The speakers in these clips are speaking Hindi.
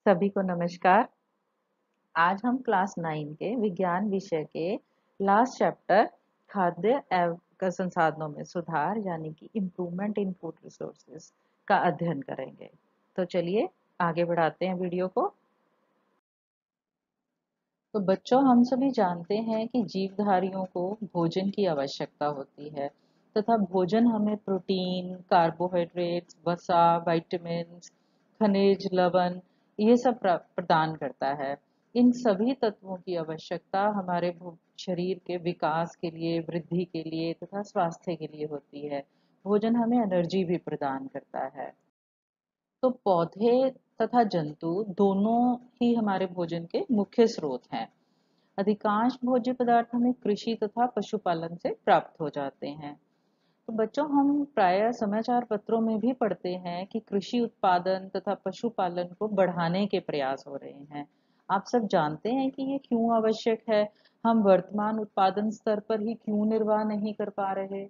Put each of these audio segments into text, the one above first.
सभी को नमस्कार। आज हम क्लास 9 के विज्ञान विषय के लास्ट चैप्टर खाद्य संसाधनों में सुधार यानी कि इम्प्रूवमेंट इन फूड रिसोर्सेज का अध्ययन करेंगे। तो चलिए आगे बढ़ाते हैं वीडियो को। तो बच्चों, हम सभी जानते हैं कि जीवधारियों को भोजन की आवश्यकता होती है तथा भोजन हमें प्रोटीन, कार्बोहाइड्रेट्स, वसा, विटामिन्स, खनिज, लवण ये सब प्रदान करता है। इन सभी तत्वों की आवश्यकता हमारे शरीर के विकास के लिए, वृद्धि के लिए तथा स्वास्थ्य के लिए होती है। भोजन हमें एनर्जी भी प्रदान करता है। तो पौधे तथा जंतु दोनों ही हमारे भोजन के मुख्य स्रोत हैं। अधिकांश भोज्य पदार्थ हमें कृषि तथा पशुपालन से प्राप्त हो जाते हैं। तो बच्चों, हम प्रायः समाचार पत्रों में भी पढ़ते हैं कि कृषि उत्पादन तथा पशुपालन को बढ़ाने के प्रयास हो रहे हैं। आप सब जानते हैं कि ये क्यों आवश्यक है? हम वर्तमान उत्पादन स्तर पर ही क्यों निर्वाह नहीं कर पा रहे?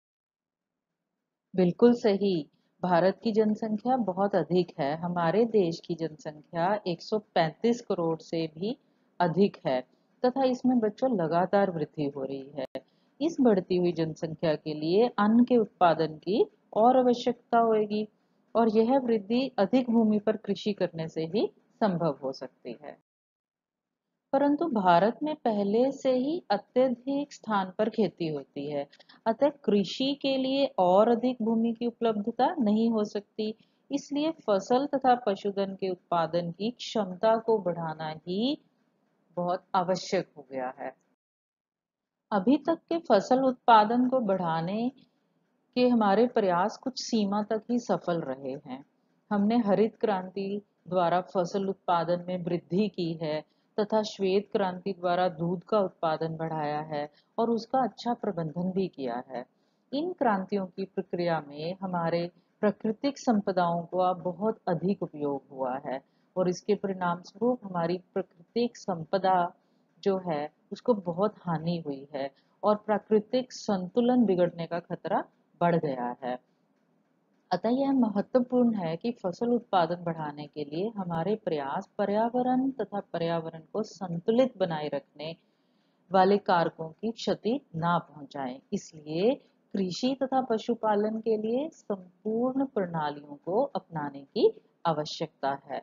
बिल्कुल सही। भारत की जनसंख्या बहुत अधिक है। हमारे देश की जनसंख्या 135 करोड़ से भी अधिक है तथा इसमें बच्चों लगातार वृद्धि हो रही है। इस बढ़ती हुई जनसंख्या के लिए अन्न के उत्पादन की और आवश्यकता होगी और यह वृद्धि अधिक भूमि पर कृषि करने से ही संभव हो सकती है। परंतु भारत में पहले से ही अत्यधिक स्थान पर खेती होती है, अतः कृषि के लिए और अधिक भूमि की उपलब्धता नहीं हो सकती। इसलिए फसल तथा पशुधन के उत्पादन की क्षमता को बढ़ाना ही बहुत आवश्यक हो गया है। अभी तक के फसल उत्पादन को बढ़ाने के हमारे प्रयास कुछ सीमा तक ही सफल रहे हैं। हमने हरित क्रांति द्वारा फसल उत्पादन में वृद्धि की है तथा श्वेत क्रांति द्वारा दूध का उत्पादन बढ़ाया है और उसका अच्छा प्रबंधन भी किया है। इन क्रांतियों की प्रक्रिया में हमारे प्राकृतिक संपदाओं का बहुत अधिक उपयोग हुआ है और इसके परिणाम स्वरूप हमारी प्राकृतिक संपदा जो है उसको बहुत हानि हुई है और प्राकृतिक संतुलन बिगड़ने का खतरा बढ़ गया है। अतः यह महत्वपूर्ण है कि फसल उत्पादन बढ़ाने के लिए हमारे प्रयास पर्यावरण तथा पर्यावरण को संतुलित बनाए रखने वाले कारकों की क्षति ना पहुंचाएं। इसलिए कृषि तथा पशुपालन के लिए संपूर्ण प्रणालियों को अपनाने की आवश्यकता है।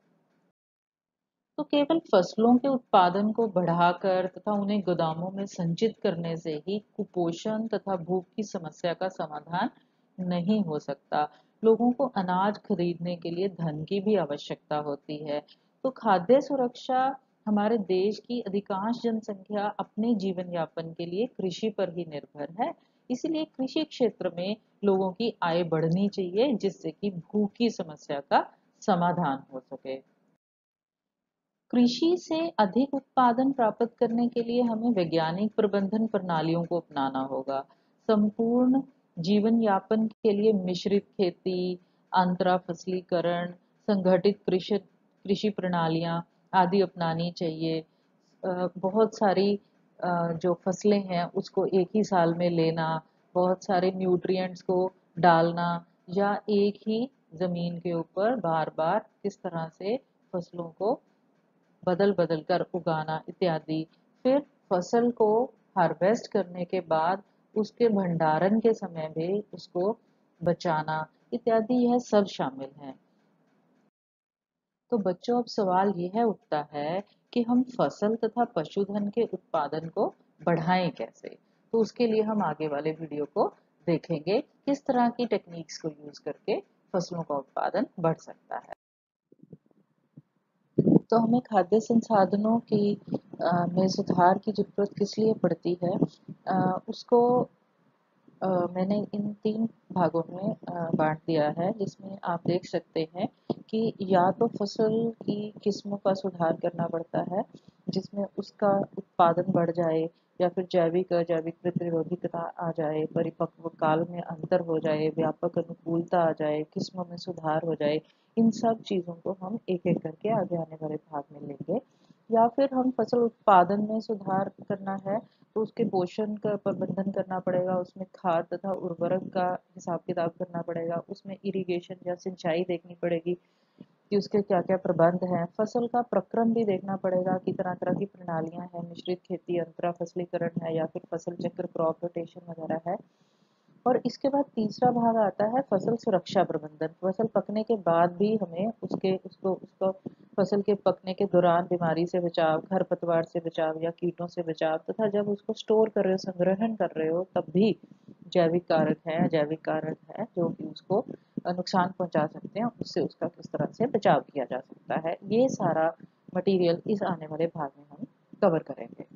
तो केवल फसलों के उत्पादन को बढ़ाकर तथा उन्हें गोदामों में संचित करने से ही कुपोषण तथा भूख की समस्या का समाधान नहीं हो सकता। लोगों को अनाज खरीदने के लिए धन की भी आवश्यकता होती है। तो खाद्य सुरक्षा हमारे देश की अधिकांश जनसंख्या अपने जीवन यापन के लिए कृषि पर ही निर्भर है। इसीलिए कृषि क्षेत्र में लोगों की आय बढ़नी चाहिए जिससे कि भूख की समस्या का समाधान हो सके। कृषि से अधिक उत्पादन प्राप्त करने के लिए हमें वैज्ञानिक प्रबंधन प्रणालियों को अपनाना होगा। संपूर्ण जीवन यापन के लिए मिश्रित खेती, अंतरा फसलीकरण, संगठित कृषि कृषि प्रणालियां आदि अपनानी चाहिए। बहुत सारी जो फसलें हैं उसको एक ही साल में लेना, बहुत सारे न्यूट्रिएंट्स को डालना या एक ही जमीन के ऊपर बार बार किस तरह से फसलों को बदल बदल कर उगाना इत्यादि। फिर फसल को हार्वेस्ट करने के बाद उसके भंडारण के समय भी उसको बचाना इत्यादि यह सब शामिल है। तो बच्चों, अब सवाल यह उठता है कि हम फसल तथा पशुधन के उत्पादन को बढ़ाएं कैसे? तो उसके लिए हम आगे वाले वीडियो को देखेंगे किस तरह की टेक्निक्स को यूज करके फसलों का उत्पादन बढ़ सकता है। तो हमें खाद्य संसाधनों की में सुधार की जरूरत किस लिए पड़ती है? उसको मैंने इन 3 भागों में बांट दिया है, जिसमें आप देख सकते हैं कि या तो फसल की किस्मों का सुधार करना पड़ता है जिसमें उसका उत्पादन बढ़ जाए या फिर जैविक अजैविक प्रतिरोधकता आ जाए, परिपक्व काल में अंतर हो जाए, व्यापक अनुकूलता आ जाए, किस्मों में सुधार हो जाए। इन सब चीज़ों को हम एक एक करके आगे आने वाले भाग में लेंगे। या फिर हम फसल उत्पादन में सुधार करना है तो उसके पोषण का प्रबंधन करना पड़ेगा, उसमें खाद तथा उर्वरक का हिसाब किताब करना पड़ेगा, उसमें इरिगेशन या सिंचाई देखनी पड़ेगी। कि उसके क्या-क्या प्रबंध हैं। फसल का प्रक्रम भी देखना पड़ेगा कि तरह-तरह की प्रणालियाँ हैं, मिश्रित खेती, अंतरा फसलीकरण है या फिर फसल चक्र, क्रॉप रोटेशन वगैरह है। और इसके बाद तीसरा भाग आता है फसल सुरक्षा प्रबंधन। फसल पकने के बाद भी हमें उसको फसल के पकने के दौरान बीमारी से बचाव, खरपतवार से बचाव या कीटों से बचाव, तथा जब उसको स्टोर कर रहे हो, संग्रहण कर रहे हो, तब भी जैविक कारक है, अजैविक कारक है जो कि उसको नुकसान पहुंचा सकते हैं, उससे उसका किस तरह से बचाव किया जा सकता है। ये सारा मटेरियल इस आने वाले भाग में हम कवर करेंगे।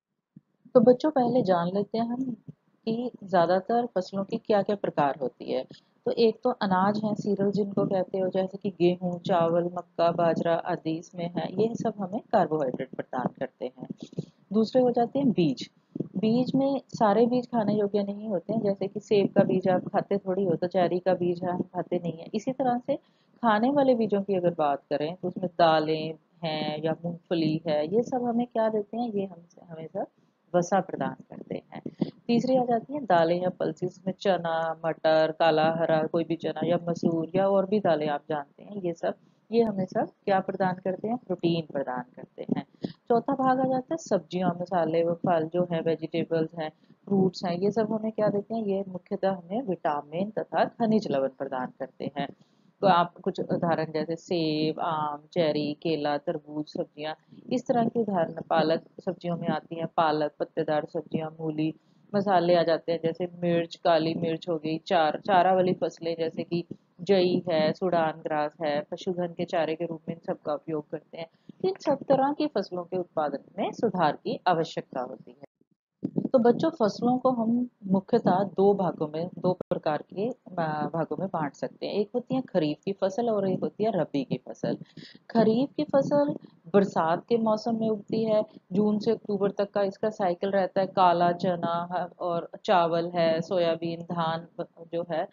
तो बच्चों पहले जान लेते हैं हम कि ज़्यादातर फसलों की क्या-क्या प्रकार होती है। तो एक तो अनाज है, सीरियल जिनको कहते हो, जैसे कि गेहूँ, चावल, मक्का, बाजरा आदि इसमें है। ये सब हमें कार्बोहाइड्रेट प्रदान करते हैं। दूसरे हो जाते हैं बीज। बीज में सारे बीज खाने योग्य नहीं होते हैं, जैसे कि सेब का बीज आप खाते थोड़ी हो, तो चेरी का बीज हम खाते नहीं है। इसी तरह से खाने वाले बीजों की अगर बात करें तो उसमें दालें हैं या मूंगफली है, ये सब हमें क्या देते हैं, ये हमसे हमें सब वसा प्रदान करते हैं। तीसरी आ जाती है दालें या पल्सेस में चना, मटर, काला हरा कोई भी चना या मसूर या और भी दालें आप जानते हैं, ये हमें सब क्या प्रदान करते हैं, प्रोटीन प्रदान करते हैं। चौथा भाग आ जाता है सब्जियां, मसाले व फल जो है, वेजिटेबल्स हैं, फ्रूट्स हैं, ये सब हमें क्या देते हैं, ये मुख्यतः हमें विटामिन तथा खनिज लवण प्रदान करते हैं। तो आप कुछ उदाहरण जैसे सेब, आम, चेरी, केला, तरबूज सब्जियां, इस तरह के उदाहरण पालक सब्जियों में आती हैं, पालक, पत्तेदार सब्जियां, मूली। मसाले आ जाते हैं जैसे मिर्च, काली मिर्च हो गई, चारा वाली फसलें जैसे कि जई है, सूडान ग्रास है, पशुधन के चारे के रूप में इन सबका उपयोग करते हैं। इन सब तरह की फसलों के उत्पादन में सुधार की आवश्यकता होती है। तो बच्चों फसलों को हम मुख्यतः दो प्रकार के भागों में बांट सकते हैं। एक होती है खरीफ की फसल और एक होती है रबी की फसल। खरीफ की फसल बरसात के मौसम में उगती है। जून से अक्टूबर तक का इसका साइकिल रहता है। काला चना और चावल है, सोयाबीन, धान जो है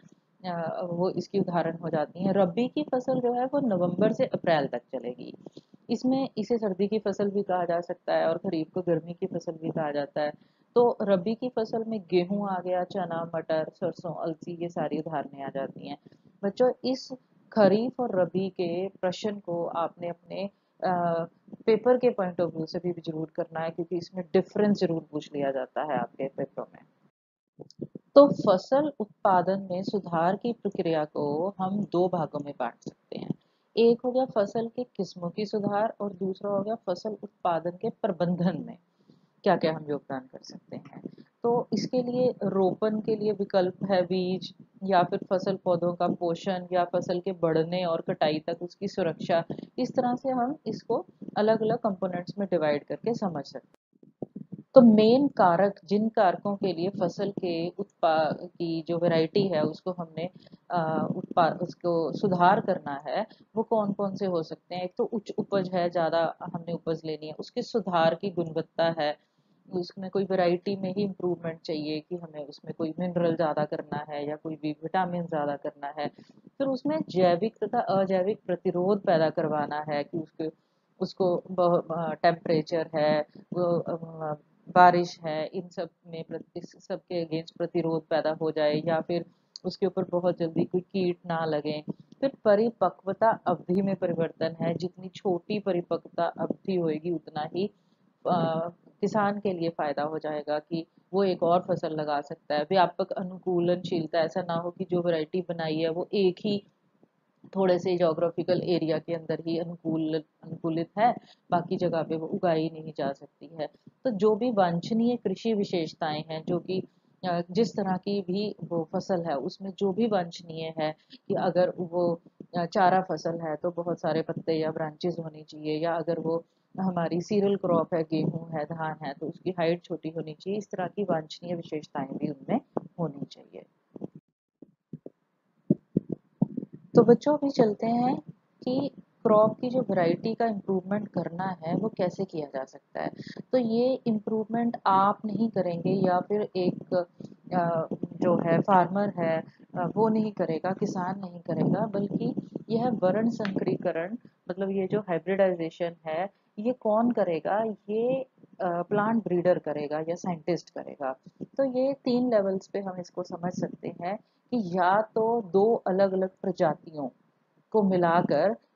वो इसकी उदाहरण हो जाती है। रबी की फसल जो है वो नवंबर से अप्रैल तक चलेगी। इसमें इसे सर्दी की फसल भी कहा जा सकता है और खरीफ को गर्मी की फसल भी कहा जाता है। तो रबी की फसल में गेहूं आ गया, चना, मटर, सरसों, अलसी, ये सारी उदाहरणें आ जाती हैं। बच्चों इस खरीफ और रबी के प्रश्न को आपने अपने पेपर के पॉइंट ऑफ व्यू से भी जरूर करना है, क्योंकि इसमें डिफरेंस जरूर पूछ लिया जाता है आपके पेपरों में। तो फसल उत्पादन में सुधार की प्रक्रिया को हम दो भागों में बांट सकते हैं। एक हो गया फसल के किस्मों की सुधार और दूसरा हो गया फसल उत्पादन के प्रबंधन में क्या क्या हम योगदान कर सकते हैं। तो इसके लिए रोपण के लिए विकल्प है बीज, या फिर फसल पौधों का पोषण, या फसल के बढ़ने और कटाई तक उसकी सुरक्षा। इस तरह से हम इसको अलग अलग कंपोनेंट्स में डिवाइड करके समझ सकते हैं। तो मेन कारक, जिन कारकों के लिए फसल के उत्पाद की जो वैरायटी है उसको हमने उत्पाद उसको सुधार करना है, वो कौन कौन से हो सकते हैं। एक तो उच्च उपज है, ज्यादा हमने उपज लेनी है, उसके सुधार की गुणवत्ता है, उसमें कोई वैरायटी में ही इम्प्रूवमेंट चाहिए कि हमें उसमें कोई मिनरल ज्यादा करना है या कोई भी विटामिन ज्यादा करना है। फिर उसमें जैविक तथा अजैविक प्रतिरोध पैदा करवाना है कि उसके उसको टेम्परेचर है, वो बारिश है, इन सब में इस सब के अगेंस्ट प्रतिरोध पैदा हो जाए, या फिर उसके ऊपर बहुत जल्दी कोई कीट ना लगे। फिर परिपक्वता अवधि में परिवर्तन है, जितनी छोटी परिपक्वता अवधि होगी उतना ही किसान के लिए फायदा हो जाएगा कि वो एक और फसल लगा सकता है। व्यापक अनुकूलनशीलता, ऐसा ना हो कि जो वैरायटी बनाई है वो एक ही थोड़े से ज्योग्राफिकल एरिया के अंदर ही अनुकूलित है, बाकी जगह पे वो उगाई नहीं जा सकती है। तो जो भी वांछनीय कृषि विशेषताएं हैं, जो कि जिस तरह की भी वो फसल है उसमें जो भी वांछनीय है कि अगर वो चारा फसल है तो बहुत सारे पत्ते या ब्रांचेस होनी चाहिए, या अगर वो हमारी सीरियल क्रॉप है, गेहूं है, धान है, तो उसकी हाइट छोटी होनी चाहिए। इस तरह की वांछनीय विशेषताएं भी उनमें होनी चाहिए। तो बच्चों अभी चलते हैं कि क्रॉप की जो वैरायटी का इम्प्रूवमेंट करना है वो कैसे किया जा सकता है। तो ये इम्प्रूवमेंट आप नहीं करेंगे या फिर एक जो है फार्मर है वो नहीं करेगा, किसान नहीं करेगा, बल्कि यह वर्ण संकरीकरण, मतलब ये जो हाइब्रिडाइजेशन है, ये कौन करेगा, ये प्लांट ब्रीडर करेगा या साइंटिस्ट करेगा। तो ये 3 लेवल्स पे हम इसको समझ सकते हैं कि या तो 2 अलग-अलग प्रजातियों को मिलाकर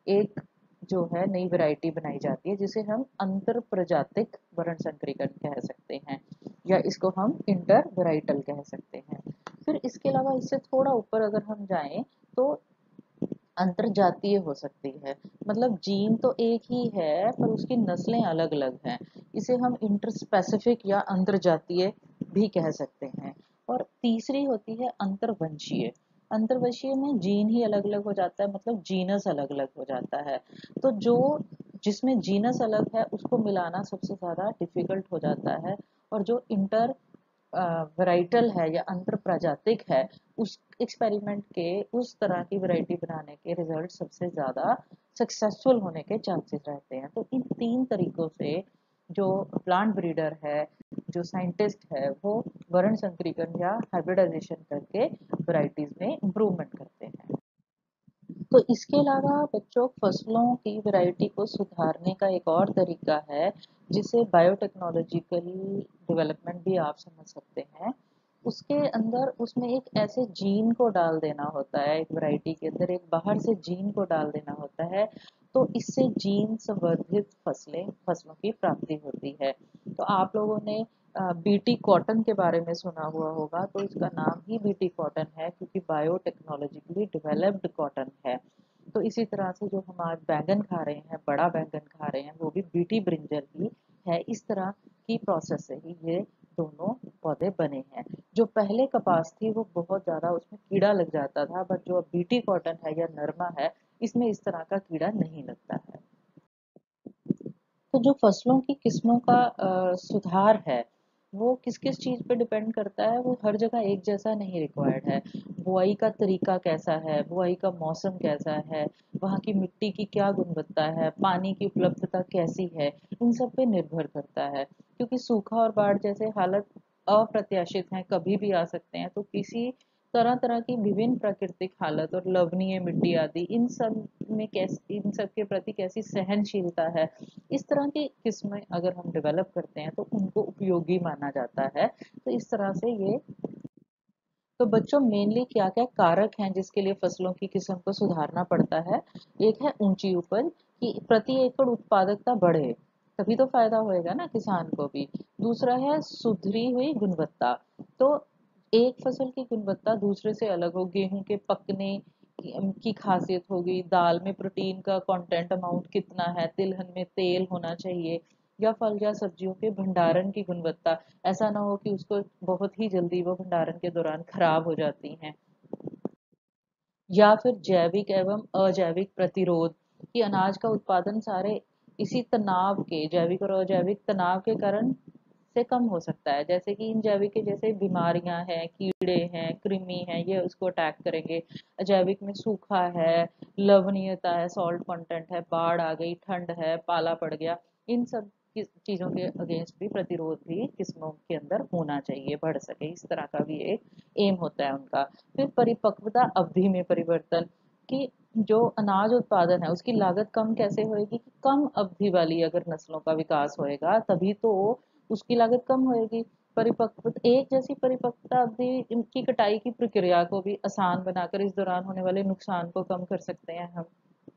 एक जो है नई वैरायटी बनाई जाती है जिसे हम अंतर प्रजातिक वर्ण संकरीकरण कह सकते हैं, या इसको हम इंटर वैराइटल कह सकते हैं। फिर इसके अलावा इससे थोड़ा ऊपर अगर हम जाएं तो अंतरजातीय हो सकती है। मतलब जीन तो एक ही है पर उसकी नस्लें अलग अलग हैं। इसे हम इंटरस्पेसिफिक या अंतरजातीय भी कह सकते हैं। और तीसरी होती है अंतरवंशीय। अंतरवंशीय में जीन ही अलग अलग हो जाता है, मतलब जीनस अलग अलग हो जाता है। तो जो जिसमें जीनस अलग है उसको मिलाना सबसे ज्यादा डिफिकल्ट हो जाता है, और जो इंटर वैराइटल है या अंतर प्रजातिक है, उस एक्सपेरिमेंट के उस तरह की वैरायटी बनाने के रिजल्ट सबसे ज़्यादा सक्सेसफुल होने के चांसेस रहते हैं। तो इन तीन तरीकों से जो प्लांट ब्रीडर है, जो साइंटिस्ट है, वो वर्ण संकरीकरण या हाइब्रिडाइजेशन करके वैरायटीज में इम्प्रूवमेंट करते हैं। तो इसके अलावा बच्चों, फसलों की वैरायटी को सुधारने का एक और तरीका है जिसे बायोटेक्नोलॉजिकल डेवलपमेंट भी आप समझ सकते हैं। उसके अंदर उसमें एक ऐसे जीन को डाल देना होता है, एक वैरायटी के अंदर एक बाहर से जीन को डाल देना होता है। तो इससे जीन संवर्धित फसलों की प्राप्ति होती है। तो आप लोगों ने बीटी कॉटन के बारे में सुना हुआ होगा, तो इसका नाम ही बीटी कॉटन है क्योंकि बायोटेक्नोलॉजिकली डेवलप्ड कॉटन है। तो इसी तरह से जो हम आज बैंगन खा रहे हैं, बड़ा बैंगन खा रहे हैं, वो भी बीटी ब्रिंजल ही है। इस तरह की प्रोसेस से ही ये दोनों पौधे बने हैं। जो पहले कपास थी वो बहुत ज्यादा उसमें कीड़ा लग जाता था, बट जो बीटी कॉटन है या नरमा है, इसमें इस तरह का कीड़ा नहीं लगता है। तो जो फसलों की किस्मों का सुधार है, वो किस किस चीज पे डिपेंड करता है, वो हर जगह एक जैसा नहीं रिक्वायर्ड है। बुआई का तरीका कैसा है, बुआई का मौसम कैसा है, वहाँ की मिट्टी की क्या गुणवत्ता है, पानी की उपलब्धता कैसी है, इन सब पे निर्भर करता है। क्योंकि सूखा और बाढ़ जैसे हालत अप्रत्याशित हैं, कभी भी आ सकते हैं। तो किसी तरह तरह की विभिन्न प्राकृतिक हालत और लवणीय मिट्टी आदि, इन सब के प्रति कैसी सहनशीलता है, इस तरह की किस्में अगर हम डेवलप करते हैं तो उनको उपयोगी माना जाता है। तो इस तरह से ये, तो बच्चों मेनली क्या क्या कारक हैं जिसके लिए फसलों की किस्म को सुधारना पड़ता है। एक है ऊंची उपज, कि प्रति एकड़ उत्पादकता बढ़े, तभी तो फायदा होएगा ना किसान को भी। दूसरा है सुधरी हुई गुणवत्ता। तो एक फसल की गुणवत्ता दूसरे से अलग हो, गेहूं के पकने की खासियत होगी, दाल में प्रोटीन का कंटेंट अमाउंट कितना है, तिलहन में तेल होना चाहिए, या फल या सब्जियों के भंडारण की गुणवत्ता। ऐसा ना हो कि उसको बहुत ही जल्दी वो भंडारण के दौरान खराब हो जाती हैं। या फिर जैविक एवं अजैविक प्रतिरोध, कि अनाज का उत्पादन सारे इसी तनाव के, जैविक और अजैविक तनाव के कारण से कम हो सकता है। जैसे कि इन जैविक के जैसे बीमारियां हैं, कीड़े हैं, कृमि हैं, ये उसको अटैक करेंगे। अजैविक में सूखा है, लवणीयता है, सॉल्ट कंटेंट है, बाढ़ आ गई, ठंड है, पाला पड़ गया, इन सब चीजों के अगेंस्ट भी प्रतिरोध भी किस्मों के अंदर होना चाहिए, बढ़ सके, इस तरह का भी एक एम होता है उनका। फिर परिपक्वता अवधि में परिवर्तन, कि जो अनाज उत्पादन है उसकी लागत कम कैसे होएगी, कि कम अवधि वाली अगर नस्लों का विकास होएगा तभी तो उसकी लागत कम होएगी। परिपक्व एक जैसी परिपक्वता अवधि इनकी कटाई की प्रक्रिया को भी आसान बनाकर इस दौरान होने वाले नुकसान को कम कर सकते हैं हम।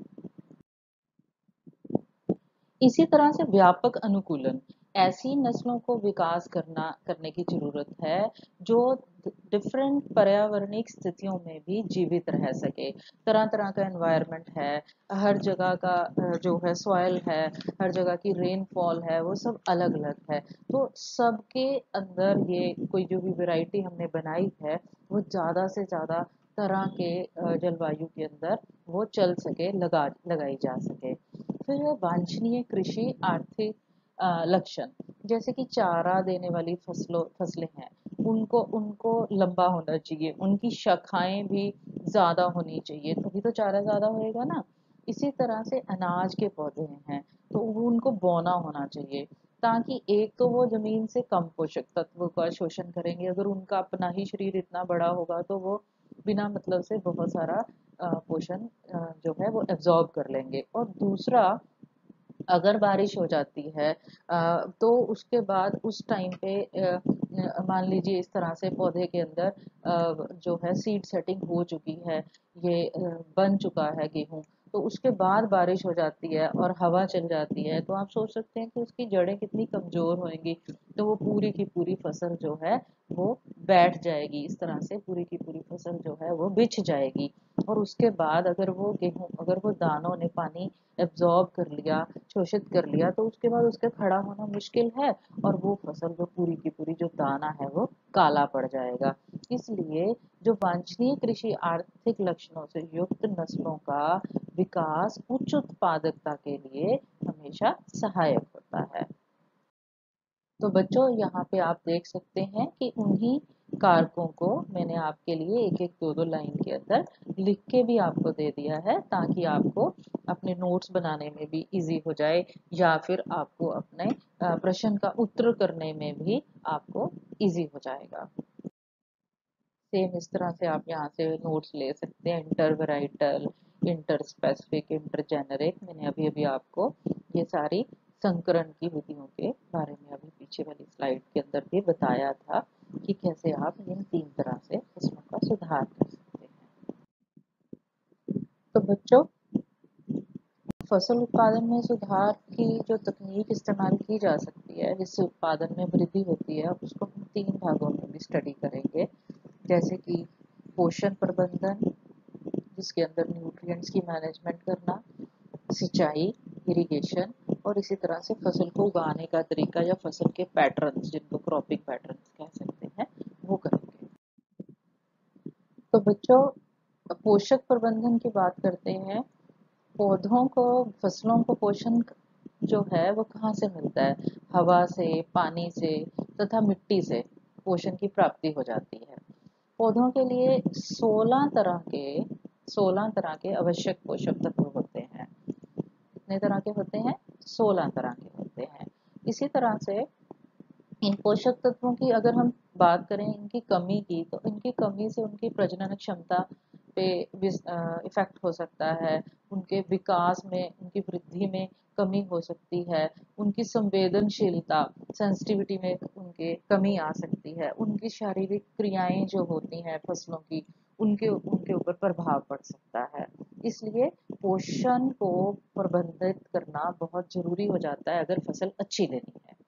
इसी तरह से व्यापक अनुकूलन, ऐसी नस्लों को विकास करने की जरूरत है जो डिफरेंट पर्यावरणिक स्थितियों में भी जीवित रह सके। तरह तरह का एनवायरनमेंट है, हर जगह का जो है सॉइल है, हर जगह की रेनफॉल है, वो सब अलग अलग है। तो सबके अंदर ये कोई जो भी वैरायटी हमने बनाई है, वो ज्यादा से ज्यादा तरह के जलवायु के अंदर वो चल सके, लगाई जा सके। फिर है वांछनीय कृषि आर्थिक लक्षण, जैसे कि चारा देने वाली फसलें हैं, उनको उनको लंबा होना चाहिए, उनकी शाखाएं भी ज्यादा होनी चाहिए, तभी तो चारा ज्यादा होएगा ना। इसी तरह से अनाज के पौधे हैं तो वो उनको बोना होना चाहिए, ताकि एक तो वो जमीन से कम पोषक तत्व का शोषण करेंगे, अगर उनका अपना ही शरीर इतना बड़ा होगा तो वो बिना मतलब से बहुत सारा पोषण जो है वो एब्जॉर्ब कर लेंगे। और दूसरा, अगर बारिश हो जाती है तो उसके बाद उस टाइम पे मान लीजिए इस तरह से पौधे के अंदर जो है सीड सेटिंग हो चुकी है, ये बन चुका है गेहूं, तो उसके बाद बारिश हो जाती है और हवा चल जाती है, तो आप सोच सकते हैं कि उसकी जड़ें कितनी कमजोर होंगी। तो वो पूरी की पूरी फसल जो है वो बैठ जाएगी, इस तरह से पूरी की पूरी फसल जो है वो बिछ जाएगी। और उसके बाद अगर वो दानों ने पानी एब्जॉर्ब कर लिया, शोषित कर लिया, तो उसके बाद उसका खड़ा होना मुश्किल है, और वो फसल जो पूरी की पूरी जो दाना है वो काला पड़ जाएगा। इसलिए जो वांछनीय कृषि आर्थिक लक्षणों से युक्त नस्लों का विकास उच्च उत्पादकता के लिए हमेशा सहायक होता है। तो बच्चों, यहाँ पे आप देख सकते हैं कि उन्हीं कारकों को मैंने आपके लिए एक एक दो दो लाइन के अंदर लिख के भी आपको दे दिया है, ताकि आपको अपने नोट्स बनाने में भी इजी हो जाए, या फिर आपको अपने प्रश्न का उत्तर करने में भी आपको इजी हो जाएगा। सेम इस तरह से आप यहाँ से नोट्स ले सकते हैं। Intervarietal, interspecific, intergeneric, मैंने अभी अभी आपको ये सारी संकरण की विधियों के बारे में अभी पीछे वाली स्लाइड के अंदर भी बताया था कि कैसे आप इन 3 तरह से फसलों का सुधार कर सकते हैं। तो बच्चों, फसल उत्पादन में सुधार की जो तकनीक इस्तेमाल की जा सकती है जिससे उत्पादन में वृद्धि होती है, उसको हम 3 भागों में भी स्टडी करेंगे। जैसे कि पोषण प्रबंधन, जिसके अंदर न्यूट्रिएंट्स की मैनेजमेंट करना, सिंचाई, इरिगेशन, और इसी तरह से फसल को उगाने का तरीका या फसल के पैटर्न्स, जिनको क्रॉपिंग पैटर्न्स कह सकते हैं, वो करेंगे। तो बच्चों, पोषक प्रबंधन की बात करते हैं। पौधों को, फसलों को पोषण जो है वो कहाँ से मिलता है? हवा से, पानी से तथा मिट्टी से पोषण की प्राप्ति हो जाती है। पौधों के लिए 16 तरह के आवश्यक पोषक तत्व होते हैं। कितने तरह के होते हैं? 16 तरह के होते हैं। इसी तरह से इन पोषक तत्वों की अगर हम बात करें इनकी कमी की, तो इनकी कमी से उनकी प्रजनन क्षमता पे इफेक्ट हो सकता है, उनके विकास में, उनकी वृद्धि में कमी हो सकती है, उनकी संवेदनशीलता, सेंसिटिविटी में उनके कमी आ सकती है, उनकी शारीरिक क्रियाएं जो होती हैं फसलों की, उनके उनके ऊपर प्रभाव पड़ सकता है। इसलिए पोषण को प्रबंधित करना बहुत जरूरी हो जाता है अगर फसल अच्छी लेनी है।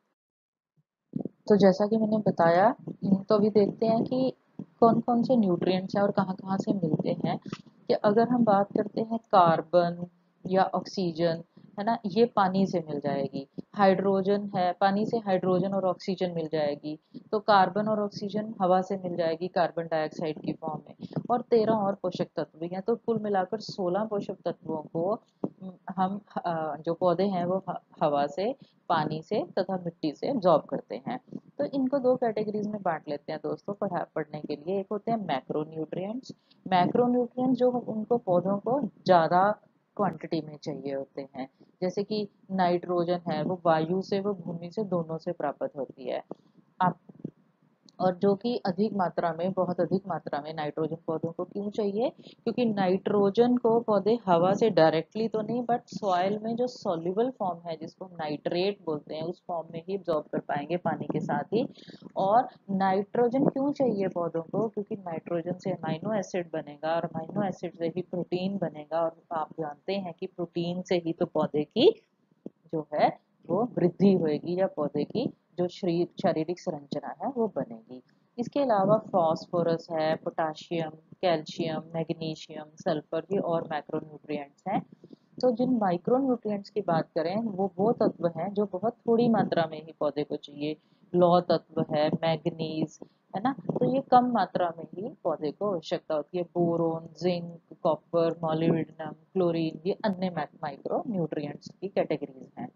तो जैसा कि मैंने बताया, तो अभी देखते हैं कि कौन कौन से न्यूट्रिएंट्स हैं और कहाँ कहाँ से मिलते हैं। कि अगर हम बात करते हैं कार्बन या ऑक्सीजन, है ना, ये पानी से मिल जाएगी। हाइड्रोजन है, पानी से हाइड्रोजन और ऑक्सीजन मिल जाएगी। तो कार्बन और ऑक्सीजन हवा से मिल जाएगी कार्बन डाइऑक्साइड की फॉर्म में। और 13 और पोषक तत्व भी हैं, तो कुल मिलाकर 16 पोषक तत्वों को हम जो पौधे हैं वो हवा से, पानी से तथा मिट्टी से एब्जॉर्ब करते हैं। तो इनको दो कैटेगरीज में बांट लेते हैं दोस्तों पढ़ने के लिए। एक होते हैं मैक्रो न्यूट्रिएंट्स। मैक्रो न्यूट्रिएंट्स जो उनको पौधों को ज़्यादा क्वांटिटी में चाहिए होते हैं, जैसे कि नाइट्रोजन है, वो वायु से, वो भूमि से, दोनों से प्राप्त होती है। आप और जो कि अधिक मात्रा में, बहुत अधिक मात्रा में नाइट्रोजन पौधों को क्यों चाहिए? क्योंकि नाइट्रोजन को पौधे हवा से डायरेक्टली तो नहीं, बट सॉइल में जो सॉल्युबल फॉर्म है, जिसको हम नाइट्रेट बोलते हैं, उस फॉर्म में ही एब्जॉर्ब कर पाएंगे पानी के साथ ही। और नाइट्रोजन क्यों चाहिए पौधों को? क्योंकि नाइट्रोजन से अमाइनो एसिड बनेगा, और अमाइनो एसिड से ही प्रोटीन बनेगा, और आप जानते हैं कि प्रोटीन से ही तो पौधे की जो है वो वृद्धि होगी, या पौधे की जो शारीरिक संरचना है वो बनेगी। इसके अलावा फास्फोरस है, पोटाशियम, कैल्शियम, मैग्नीशियम, सल्फर, ये और मैक्रो न्यूट्रिएंट्स हैं। तो जिन माइक्रो न्यूट्रिएंट्स की बात करें, वो तत्व हैं जो बहुत थोड़ी मात्रा में ही पौधे को चाहिए। लौह तत्व है, मैग्नीज, है ना, तो ये कम मात्रा में ही पौधे को आवश्यकता होती है। Boron, zinc, copper, molybdenum, chlorine, ये अन्य माइक्रो न्यूट्रिएंट्स की कैटेगरीज हैं।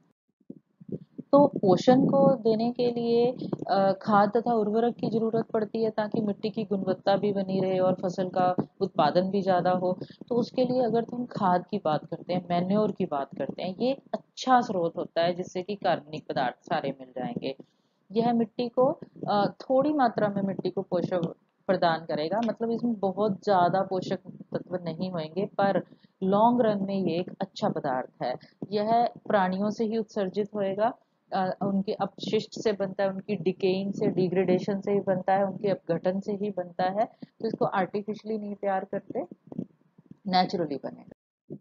तो पोषण को देने के लिए खाद तथा उर्वरक की जरूरत पड़ती है, ताकि मिट्टी की गुणवत्ता भी बनी रहे और फसल का उत्पादन भी ज्यादा हो। तो उसके लिए अगर तुम खाद की बात करते हैं, मैन्योर की बात करते हैं, ये एक अच्छा स्रोत होता है जिससे कि कार्बनिक पदार्थ सारे मिल जाएंगे। यह मिट्टी को थोड़ी मात्रा में मिट्टी को पोषक प्रदान करेगा, मतलब इसमें बहुत ज्यादा पोषक तत्व नहीं होंगे, पर लॉन्ग रन में ये एक अच्छा पदार्थ है। यह प्राणियों से ही उत्सर्जित होएगा, उनके अपशिष्ट से बनता है, उनकी डिकेइंग से, डिग्रेडेशन से ही बनता है, उनके अपघटन से ही बनता है। तो इसको आर्टिफिशियली नहीं तैयार करते, नेचुरली बनेगा।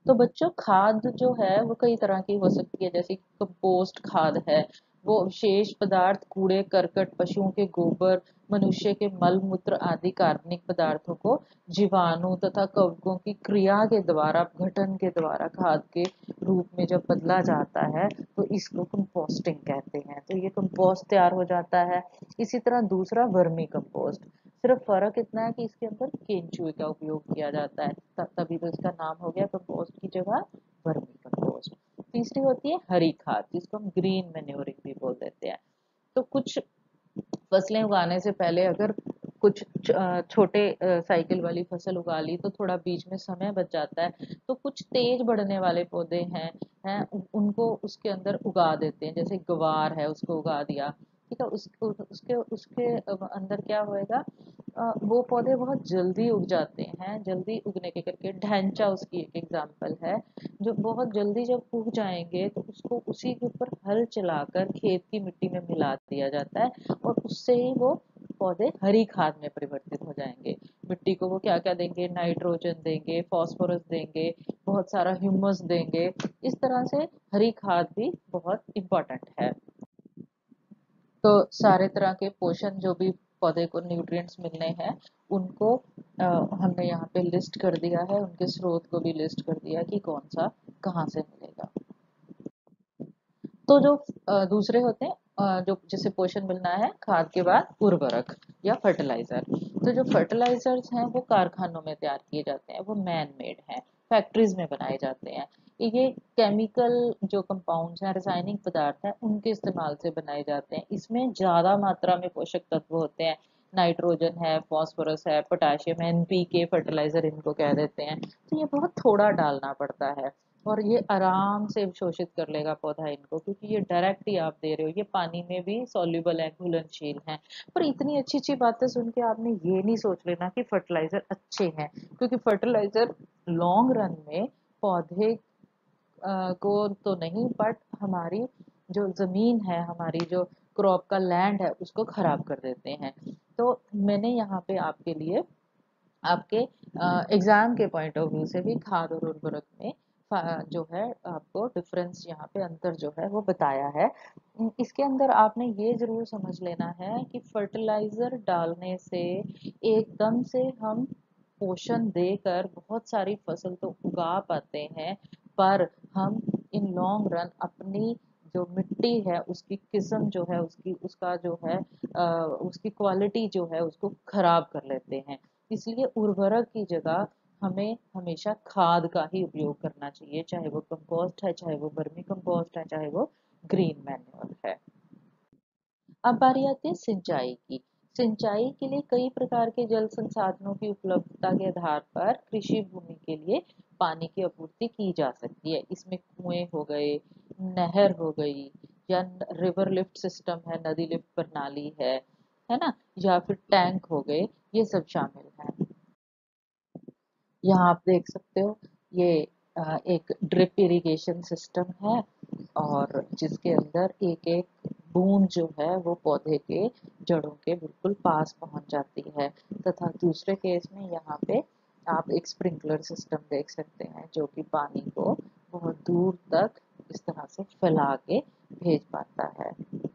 तो बच्चों खाद जो है वो कई तरह की हो सकती है, जैसे कंपोस्ट खाद है, वो विशेष पदार्थ कूड़े करकट, पशुओं के गोबर, मनुष्य के मल मूत्र आदि कार्बनिक पदार्थों को जीवाणु तथा कवकों की क्रिया के द्वारा, अपघटन के द्वारा खाद के रूप में जब बदला जाता है तो इसको कंपोस्टिंग कहते हैं। तो ये कंपोस्ट तैयार हो जाता है। इसी तरह दूसरा वर्मी कंपोस्ट, सिर्फ फर्क इतना है कि इसके अंदर केंचुए का उपयोग किया जाता है, तभी तो इसका नाम हो गया कंपोस्ट की जगह वर्मी कंपोस्ट। तीसरी होती है हरी खाद, जिसको हम ग्रीन मैन्योरिंग भी बोल देते हैं। तो कुछ फसलें उगाने से पहले अगर कुछ छोटे साइकिल वाली फसल उगा ली तो थोड़ा बीच में समय बच जाता है, तो कुछ तेज बढ़ने वाले पौधे हैं उनको उसके अंदर उगा देते हैं, जैसे गवार है उसको उगा दिया। ठीक है, उसके उसके अंदर क्या होएगा, वो पौधे बहुत जल्दी उग जाते हैं, जल्दी उगने के करके ढैंचा उसकी एक एग्जाम्पल है, जो बहुत जल्दी जब उग जाएंगे तो उसको उसी के ऊपर हल चलाकर खेत की मिट्टी में मिला दिया जाता है और उससे ही वो पौधे हरी खाद में परिवर्तित हो जाएंगे। मिट्टी को वो क्या क्या देंगे, नाइट्रोजन देंगे, फास्फोरस देंगे, बहुत सारा ह्यूमस देंगे। इस तरह से हरी खाद भी बहुत इंपॉर्टेंट है। तो सारे तरह के पोषण जो भी पौधे को न्यूट्रिएंट्स मिलने हैं उनको हमने यहाँ पे लिस्ट कर दिया है, उनके स्रोत को भी लिस्ट कर दिया कि कौन सा कहाँ से मिलेगा। तो जो दूसरे होते हैं जो जिसे पोषण मिलना है खाद के बाद, उर्वरक या फर्टिलाइजर। तो जो फर्टिलाइजर्स हैं वो कारखानों में तैयार किए जाते हैं, वो मैन मेड हैं, फैक्ट्रीज में बनाए जाते हैं। ये केमिकल जो कंपाउंड्स हैं, रासायनिक पदार्थ हैं, उनके इस्तेमाल से बनाए जाते हैं। इसमें ज्यादा मात्रा में पोषक तत्व होते हैं, नाइट्रोजन है, फास्फोरस है, पोटाशियम, एनपीके फर्टिलाइजर इनको कह देते हैं। तो ये बहुत थोड़ा डालना पड़ता है और ये आराम से शोषित कर लेगा पौधा इनको, क्योंकि ये डायरेक्ट ही आप दे रहे हो, ये पानी में भी सॉल्युबल है, घुलनशील है। पर इतनी अच्छी अच्छी बातें सुन के आपने ये नहीं सोच लेना कि फर्टिलाइजर अच्छे हैं, क्योंकि फर्टिलाइजर लॉन्ग रन में पौधे को तो नहीं, बट हमारी जो जमीन है, हमारी जो क्रॉप का लैंड है, उसको खराब कर देते हैं। तो मैंने यहाँ पे आपके लिए आपके एग्जाम के पॉइंट ऑफ व्यू से भी खाद और उर्वरक में जो है आपको डिफरेंस, यहाँ पे अंतर जो है वो बताया है। इसके अंदर आपने ये जरूर समझ लेना है कि फर्टिलाइजर डालने से एकदम से हम पोषण देकर बहुत सारी फसल तो उगा पाते हैं, पर हम इन लॉन्ग रन अपनी जो मिट्टी है उसकी किस्म जो है, उसकी उसका जो है उसकी क्वालिटी जो है उसको खराब कर लेते हैं। इसलिए उर्वरक की जगह हमें हमेशा खाद का ही उपयोग करना चाहिए, चाहे वो कंपोस्ट है, चाहे वो वर्मी कंपोस्ट है, चाहे वो ग्रीन मैन्योर है। अब बारी आती है सिंचाई की। सिंचाई के लिए कई प्रकार के जल संसाधनों की उपलब्धता के आधार पर कृषि भूमि के लिए पानी की आपूर्ति की जा सकती है। इसमें कुएं हो गए, नहर हो गई, या रिवर लिफ्ट सिस्टम है, नदी लिफ्ट प्रणाली है ना, या फिर टैंक हो गए, ये सब शामिल हैं। यहाँ आप देख सकते हो, ये एक ड्रिप इरिगेशन सिस्टम है और जिसके अंदर एक एक बूंद जो है वो पौधे के जड़ों के बिल्कुल पास पहुंच जाती है। तथा दूसरे केस में यहाँ पे आप एक स्प्रिंकलर सिस्टम देख सकते हैं जो कि पानी को बहुत दूर तक इस तरह से फैला के भेज पाता है।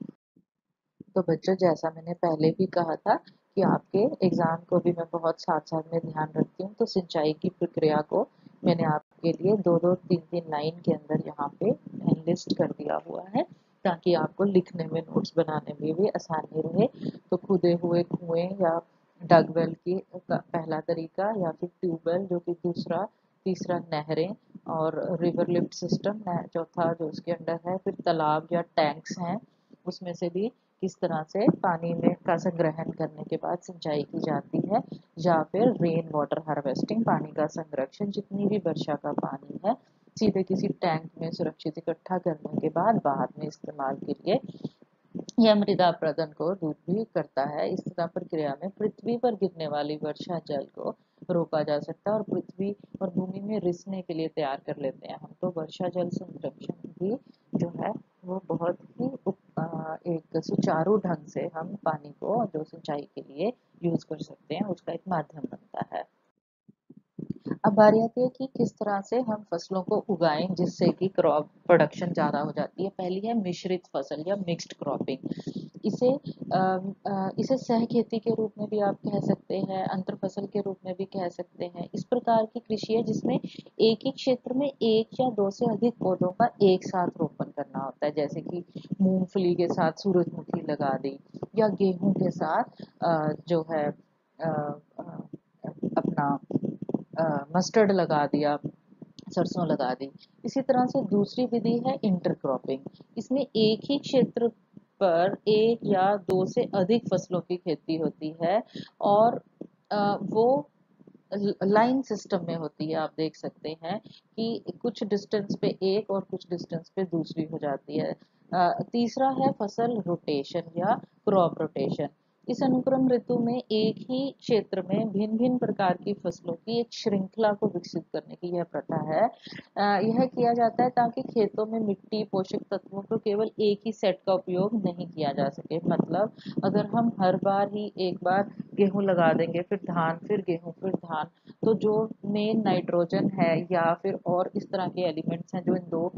तो बच्चों, जैसा मैंने पहले भी कहा था कि आपके एग्जाम को भी मैं बहुत साथ साथ में ध्यान रखती हूँ, तो सिंचाई की प्रक्रिया को मैंने आपके लिए दो दो तीन तीन लाइन के अंदर यहाँ पे लिस्ट कर दिया हुआ है, ताकि आपको लिखने में, नोट्स बनाने में भी आसानी रहे। तो खुदे हुए कुएं या डगवेल की पहला तरीका, या फिर ट्यूबवेल जो कि दूसरा, तीसरा नहरें, और रिवर लिफ्ट सिस्टम चौथा जो उसके अंडर है, फिर तालाब या टैंक्स हैं, उसमें से भी किस तरह से पानी में का संग्रहण करने के बाद सिंचाई की जाती है, या फिर रेन वाटर हार्वेस्टिंग, पानी का संरक्षण, जितनी भी वर्षा का पानी है सीधे किसी टैंक में सुरक्षित इकट्ठा करने के बाद में इस्तेमाल के लिए यह मृदा अपरदन को दूर भी करता है। इस तरह प्रक्रिया में पृथ्वी पर गिरने वाली वर्षा जल को रोका जा सकता है और पृथ्वी और भूमि में रिसने के लिए तैयार कर लेते हैं हम। तो वर्षा जल संरक्षण भी जो है वो बहुत ही एक सुचारू ढंग से हम पानी को जो सिंचाई के लिए यूज कर सकते हैं, उसका एक माध्यम बनता है। अब बारी आती है कि किस तरह से हम फसलों को उगाएं जिससे कि क्रॉप प्रोडक्शन ज़्यादा हो जाती है। पहली है मिश्रित फसल या मिक्स्ड क्रॉपिंग। इसे इसे सह खेती के रूप में भी आप कह सकते हैं, अंतर फसल के रूप में भी कह सकते हैं। इस प्रकार की कृषि है जिसमें एक ही क्षेत्र में एक या दो से अधिक पौधों का एक साथ रोपण करना होता है, जैसे कि मूंगफली के साथ सूरजमुखी लगा दी, या गेहूं के साथ जो है अपना मस्टर्ड लगा दिया, सरसों लगा दी। इसी तरह से दूसरी विधि है इंटरक्रॉपिंग। इसमें एक ही क्षेत्र पर एक या दो से अधिक फसलों की खेती होती है, और वो लाइन सिस्टम में होती है। आप देख सकते हैं कि कुछ डिस्टेंस पे एक और कुछ डिस्टेंस पे दूसरी हो जाती है। तीसरा है फसल रोटेशन या क्रॉप रोटेशन। इस अनुक्रम ऋतु में एक ही क्षेत्र में भिन्न भिन्न प्रकार की फसलों की एक श्रृंखला को विकसित करने की यह प्रथा है। यह किया जाता है ताकि खेतों में मिट्टी पोषक तत्वों को केवल एक ही सेट का उपयोग नहीं किया जा सके। मतलब अगर हम हर बार ही एक बार गेहूं लगा देंगे, फिर धान, फिर गेहूं, फिर धान, तो जो मेन नाइट्रोजन है या फिर और इस तरह के एलिमेंट्स हैं जो इन दो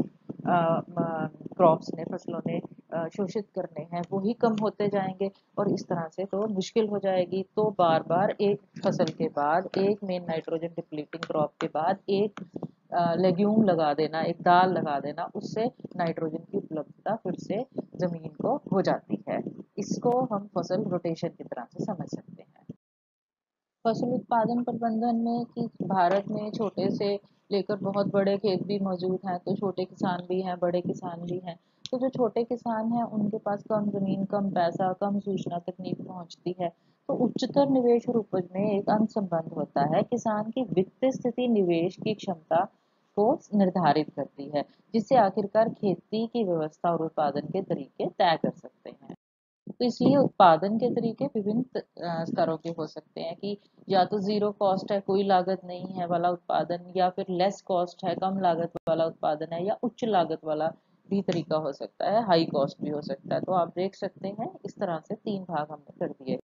क्रॉप्स ने, फसलों ने शोषित करने हैं, वो ही कम होते जाएंगे, और इस तरह से तो मुश्किल हो जाएगी। तो बार बार एक फसल के बाद, एक मेन नाइट्रोजन डिप्लीटिंग क्रॉप के बाद एक लेग्यूम लगा देना, एक दाल लगा देना, उससे नाइट्रोजन की उपलब्धता फिर से जमीन को हो जाती है। इसको हम फसल रोटेशन की तरह से समझ सकते हैं। फसल उत्पादन प्रबंधन में कि भारत में छोटे से लेकर बहुत बड़े खेत भी मौजूद हैं, तो छोटे किसान भी हैं, बड़े किसान भी हैं। तो जो छोटे किसान हैं उनके पास कम जमीन, कम पैसा, कम सूचना तकनीक पहुंचती है। तो उच्चतर निवेश और उपज में एक अंत संबंध होता है। किसान की वित्तीय स्थिति निवेश की क्षमता को निर्धारित करती है, जिससे आखिरकार खेती की व्यवस्था और उत्पादन के तरीके तय कर सकते हैं। तो इसलिए उत्पादन के तरीके विभिन्न स्तरों के हो सकते हैं, कि या तो जीरो कॉस्ट है, कोई लागत नहीं है वाला उत्पादन, या फिर लेस कॉस्ट है, कम लागत वाला उत्पादन है, या उच्च लागत वाला भी तरीका हो सकता है, हाई कॉस्ट भी हो सकता है। तो आप देख सकते हैं इस तरह से तीन भाग हमने कर दिए।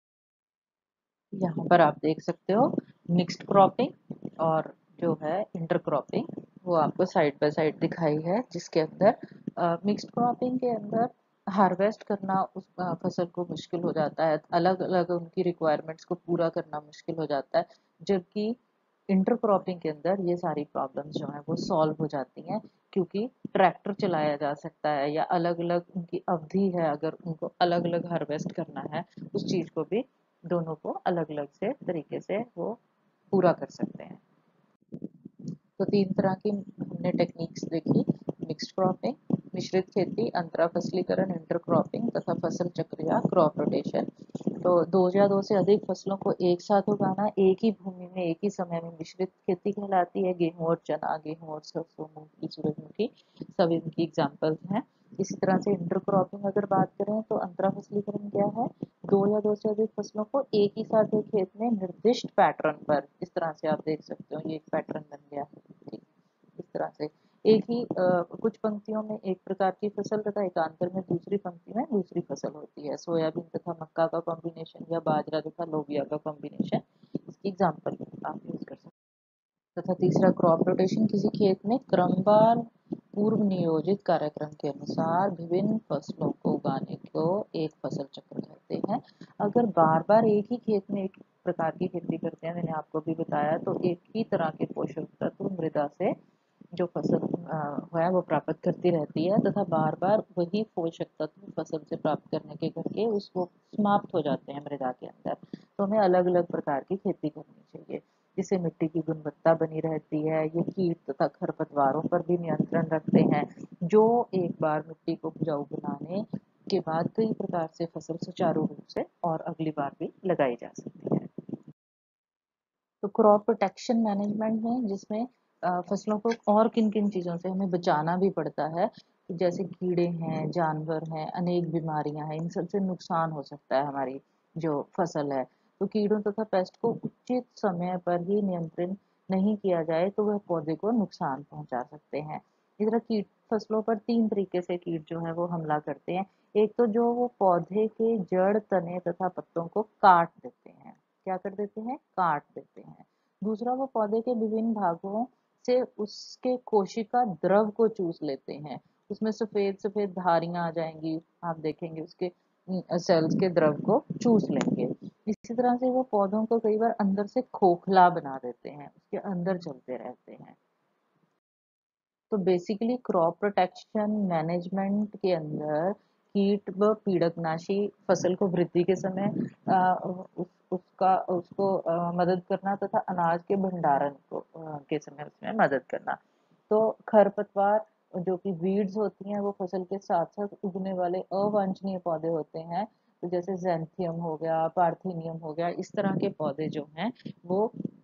यहाँ पर आप देख सकते हो मिक्स्ड क्रॉपिंग और जो है इंटरक्रॉपिंग, वो आपको साइड बाय साइड दिखाई है, जिसके अंदर मिक्स्ड क्रॉपिंग के अंदर हार्वेस्ट करना उस फसल को मुश्किल हो जाता है, अलग अलग उनकी रिक्वायरमेंट्स को पूरा करना मुश्किल हो जाता है। जबकि इंटरक्रॉपिंग के अंदर ये सारी प्रॉब्लम्स जो हैं वो सॉल्व हो जाती हैं, क्योंकि ट्रैक्टर चलाया जा सकता है, या अलग अलग उनकी अवधि है, अगर उनको अलग अलग हार्वेस्ट करना है उस चीज को भी दोनों को अलग अलग से तरीके से वो पूरा कर सकते हैं। तो तीन तरह की हमने टेक्निक्स देखी: मिक्स्ड क्रॉपिंग, मिश्रित खेती, अंतरा फसलीकरण, इंटरक्रॉपिंग, तथा फसल चक्र या क्रॉप रोटेशन। तो दो या दो से अधिक फसलों को एक साथ उगाना एक ही भूमि में एक ही समय में मिश्रित खेती कहलाती है। गेहूं और चना, गेहूं और सरसों, मूंगफली, सूरजमुखी, सब इनकी एग्जाम्पल्स हैं। इसी तरह से इंटरक्रॉपिंग अगर बात करें तो अंतरा फसलीकरण क्या है? दो या दो से अधिक फसलों को एक ही साथ एक खेत में निर्दिष्ट पैटर्न पर, इस तरह से आप देख सकते हो, ये एक पैटर्न बन गया। ठीक, इस तरह से एक ही कुछ पंक्तियों में एक प्रकार की फसल तथा एकांतर में दूसरी पंक्ति में दूसरी फसल होती है। सोयाबीन तथा मक्का का कॉम्बिनेशन, या बाजरा तथा लोबिया का कॉम्बिनेशन, इसकी एग्जाम्पल आप यूज कर सकते हैं। तथा तीसरा क्रॉप रोटेशन, किसी खेत में क्रमवार पूर्व नियोजित कार्यक्रम के अनुसार विभिन्न फसलों को उगाने को एक फसल चक्र कहते हैं। अगर बार बार एक ही खेत में एक प्रकार की खेती करते हैं, मैंने आपको भी बताया, तो एक ही तरह के पोषक तत्व मृदा से जो फसल है वो प्राप्त करती रहती है, तथा बार बार वही पोषक तत्व फसल से प्राप्त करने के करके उसको समाप्त हो जाते हैं मृदा के अंदर। तो हमें अलग अलग प्रकार की खेती करनी चाहिए, जिससे मिट्टी की गुणवत्ता बनी रहती है। ये कीट तथा खरपतवारों पर भी नियंत्रण रखते हैं, जो एक बार मिट्टी को उपजाऊ बनाने के बाद कई प्रकार से फसल सुचारू रूप से और अगली बार भी लगाई जा सकती है। तो क्रॉप प्रोटेक्शन मैनेजमेंट में, जिसमें फसलों को और किन किन चीज़ों से हमें बचाना भी पड़ता है, जैसे कीड़े हैं, जानवर हैं, अनेक बीमारियां हैं, इन सबसे नुकसान हो सकता है हमारी जो फसल है। तो कीड़ों तथा पेस्ट को उचित समय पर ही नियंत्रण नहीं किया जाए तो वह पौधे को नुकसान पहुंचा सकते हैं। इस तरह कीट फसलों पर तीन तरीके से कीट जो है वो हमला करते हैं। एक तो जो वो पौधे के जड़, तने तथा पत्तों को काट देते हैं। क्या कर देते हैं? काट देते हैं। दूसरा, वो पौधे के विभिन्न भागों से उसके कोशिका द्रव को चूस लेते हैं। उसमें सफेद सफेद धारियां आ जाएंगी, आप देखेंगे उसके सेल्स के द्रव को चूस लेंगे। इसी तरह से वो पौधों को कई बार अंदर से खोखला बना देते हैं, उसके अंदर चलते रहते हैं। तो बेसिकली क्रॉप प्रोटेक्शन मैनेजमेंट के अंदर कीट व पीड़कनाशी फसल को वृद्धि के समय उसको मदद करना तथा अनाज के भंडारण को के समय उसमें मदद करना। तो खरपतवार जो कि वीड्स होती हैं, वो फसल के साथ साथ उगने वाले अवांछनीय पौधे होते हैं। तो जैसे ज़ैंथियम हो गया, पार्थेनियम हो गया, इस तरह के पौधे जो हैं वो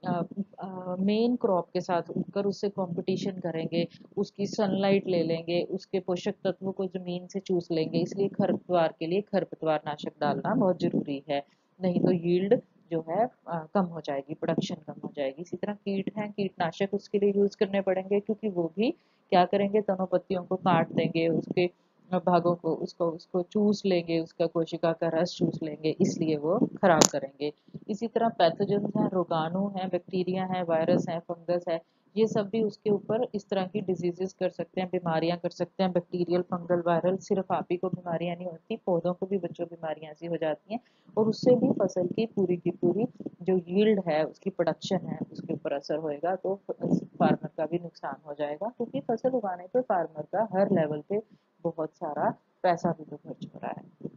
मेन क्रॉप के साथ उगकर उससे कंपटीशन करेंगे, उसकी सनलाइट ले लेंगे, उसके पोषक तत्वों को जमीन से चूस लेंगे। इसलिए खरपतवार के लिए खरपतवार नाशक डालना बहुत जरूरी है, नहीं तो यील्ड जो है कम हो जाएगी, प्रोडक्शन कम हो जाएगी। इसी तरह कीट हैं, कीटनाशक उसके लिए यूज करने पड़ेंगे, क्योंकि वो भी क्या करेंगे, तनों पत्तियों को काट देंगे, उसके भागों को उसको उसको चूस लेंगे, उसका कोशिका का रस चूस लेंगे, इसलिए वो खराब करेंगे। इसी तरह पैथोजन हैं, रोगाणु हैं, बैक्टीरिया हैं, वायरस हैं, फंगस है, ये सब भी उसके ऊपर इस तरह की डिजीजेस कर सकते हैं, बीमारियां कर सकते हैं। बैक्टीरियल, फंगल, वायरल, सिर्फ आप ही को बीमारियां नहीं होती, पौधों को भी बच्चों बीमारियां ऐसी हो जाती हैं, और उससे भी फसल की पूरी जो यील्ड है, उसकी प्रोडक्शन है, उसके ऊपर असर होएगा। तो फार्मर का भी नुकसान हो जाएगा, क्योंकि फसल उगाने पे फार्मर का हर लेवल पे बहुत सारा पैसा भी तो खर्च हो रहा है।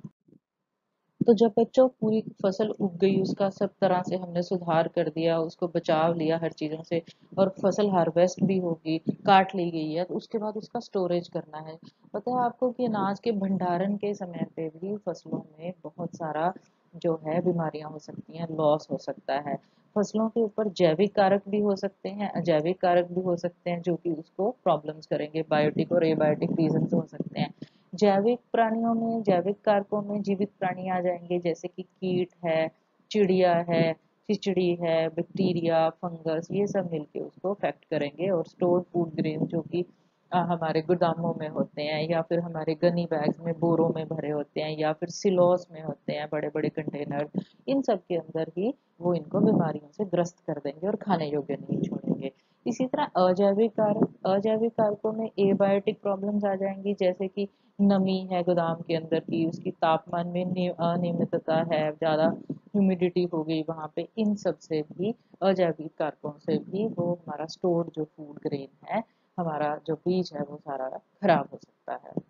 तो जब बच्चों पूरी फसल उग गई, उसका सब तरह से हमने सुधार कर दिया, उसको बचाव लिया हर चीज़ों से, और फसल हार्वेस्ट भी होगी, काट ली गई है, तो उसके बाद उसका स्टोरेज करना है। पता है आपको कि अनाज के भंडारण के समय पे भी फसलों में बहुत सारा जो है बीमारियां हो सकती हैं, लॉस हो सकता है। फसलों के ऊपर जैविक कारक भी हो सकते हैं, अजैविक कारक भी हो सकते हैं, जो कि उसको प्रॉब्लम्स करेंगे, बायोटिक और एबायोटिक रीजन हो सकते हैं। जैविक प्राणियों में, जैविक कारकों में जीवित प्राणी आ जाएंगे, जैसे कि कीट है, चिड़िया है, खिचड़ी है, बैक्टीरिया, फंगस, ये सब मिलके उसको अफेक्ट करेंगे। और स्टोर फूड ग्रेन जो कि हमारे गोदामों में होते हैं, या फिर हमारे गनी बैग्स में, बोरों में भरे होते हैं, या फिर सिलोस में होते हैं, बड़े बड़े कंटेनर, इन सब के अंदर ही वो इनको बीमारियों से ग्रस्त कर देंगे और खाने योग्य नहीं छोड़ेंगे। इसी तरह अजैविक कारकों में एबायोटिक प्रॉब्लम्स आ जाएंगी, जैसे कि नमी है गोदाम के अंदर की, उसकी तापमान में अनियमितता है, ज़्यादा ह्यूमिडिटी हो गई वहाँ पे, इन सब से भी, अजैविक कारकों से भी वो हमारा स्टोर्ड जो फूड ग्रेन है, हमारा जो बीज है, वो सारा खराब हो सकता है।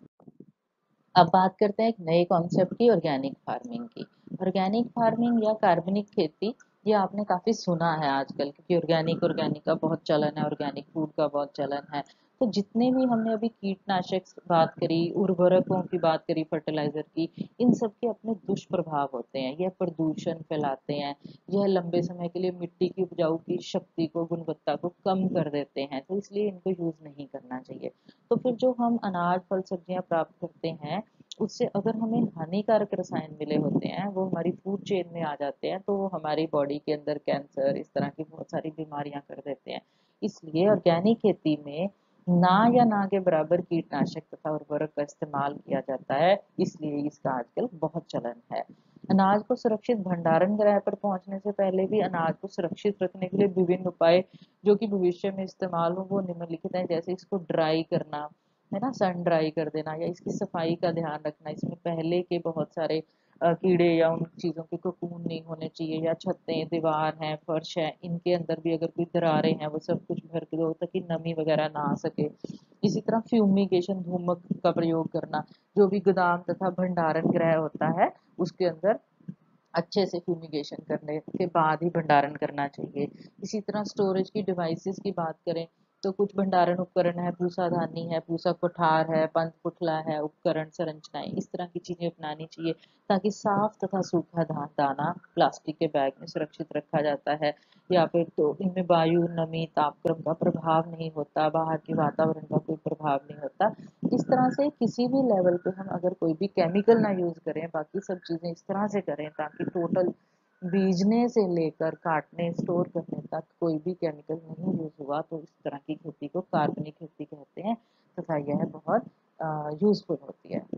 अब बात करते हैं एक नए कॉन्सेप्ट की, ऑर्गेनिक फार्मिंग की। ऑर्गेनिक फार्मिंग या कार्बनिक खेती, ये आपने काफी सुना है आजकल, क्योंकि ऑर्गेनिक ऑर्गेनिक का बहुत चलन है, ऑर्गेनिक फूड का बहुत चलन है। तो जितने भी हमने अभी कीटनाशक बात करी, उर्वरकों की बात करी, फर्टिलाइजर की, इन सब के अपने दुष्प्रभाव होते हैं। यह प्रदूषण फैलाते हैं, यह लंबे समय के लिए मिट्टी की उपजाऊ की शक्ति को, गुणवत्ता को कम कर देते हैं, तो इसलिए इनको यूज नहीं करना चाहिए। तो फिर जो हम अनाज, फल, सब्जियां प्राप्त करते हैं, उससे अगर हमें हानिकारक रसायन मिले होते हैं, वो हमारी फूड चेन में आ जाते हैं, तो वो हमारी बॉडी के अंदर कैंसर, इस तरह की बहुत सारी बीमारियां कर देते हैं। इसलिए ऑर्गेनिक खेती में ना या ना के बराबर कीटनाशक तथा उर्वरक का इस्तेमाल किया जाता है, इसलिए इसका आजकल बहुत चलन है। अनाज को सुरक्षित भंडारण गृह पर पहुंचने से पहले भी अनाज को सुरक्षित रखने के लिए विभिन्न उपाय जो कि भविष्य में इस्तेमाल हो, वो निम्नलिखित हैं। जैसे इसको ड्राई करना, है ना, सन ड्राई कर देना, या इसकी सफाई का ध्यान रखना, इसमें पहले के बहुत सारे कीड़े या उन चीज़ों के कोकून नहीं होने चाहिए, या छतें, दीवार हैं, फर्श है, इनके अंदर भी अगर कोई दरारें हैं, वो सब कुछ भर के दो ताकि नमी वगैरह ना आ सके। इसी तरह फ्यूमिगेशन, धूमक का प्रयोग करना, जो भी गोदाम तथा भंडारण गृह होता है, उसके अंदर अच्छे से फ्यूमिगेशन करने के बाद ही भंडारण करना चाहिए। इसी तरह स्टोरेज की डिवाइसेस की बात करें, तो कुछ भंडारण उपकरण है, पूसाधानी है, पूसा कोठार है, पंच कुठला है, उपकरण संरचनाएं, इस तरह की चीजें अपनानी चाहिए, ताकि साफ तथा सूखा दाना प्लास्टिक के बैग में सुरक्षित रखा जाता है। या फिर तो इनमें वायु, नमी, तापक्रम का प्रभाव नहीं होता, बाहर के वातावरण का कोई प्रभाव नहीं होता। इस तरह से किसी भी लेवल पे हम अगर कोई भी केमिकल ना यूज करें, बाकी सब चीजें इस तरह से करें ताकि टोटल बीजने से लेकर काटने, स्टोर करने तक कोई भी केमिकल नहीं यूज हुआ, तो इस तरह की खेती को कार्बनिक खेती कहते हैं, तथा यह बहुत यूजफुल होती है।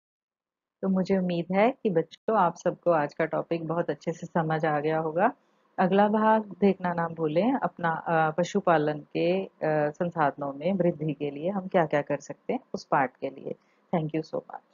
तो मुझे उम्मीद है कि बच्चों, आप सबको आज का टॉपिक बहुत अच्छे से समझ आ गया होगा। अगला भाग देखना ना भूलें अपना पशुपालन के संसाधनों में वृद्धि के लिए हम क्या-क्या कर सकते हैं उस पार्ट के लिए। Thank you so much.